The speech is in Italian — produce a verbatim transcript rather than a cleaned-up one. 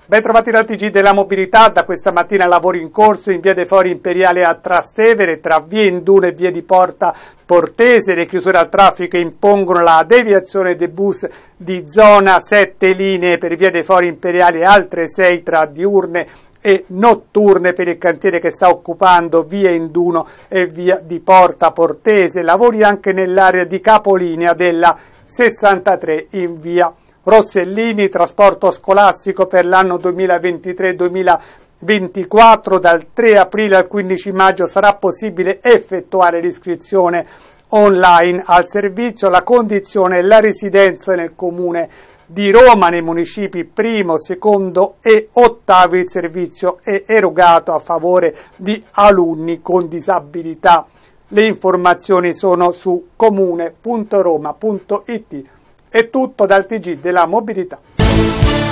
Ben trovati dal T G della Mobilità. Da questa mattina lavori in corso in via dei Fori Imperiali a Trastevere, tra via Induno e via di Porta Portese. Le chiusure al traffico impongono la deviazione dei bus di zona, sette linee per via dei Fori Imperiali e altre sei tra diurne e notturne per il cantiere che sta occupando via Induno e via di Porta Portese. Lavori anche nell'area di capolinea della sessantatré in via Rossellini. Trasporto scolastico per l'anno duemilaventitré duemilaventiquattro. Dal tre aprile al quindici maggio sarà possibile effettuare l'iscrizione online al servizio. La condizione è la residenza nel comune di Roma. Nei municipi primo, secondo e ottavo il servizio è erogato a favore di alunni con disabilità. Le informazioni sono su comune punto roma punto it. È tutto dal T G della Mobilità.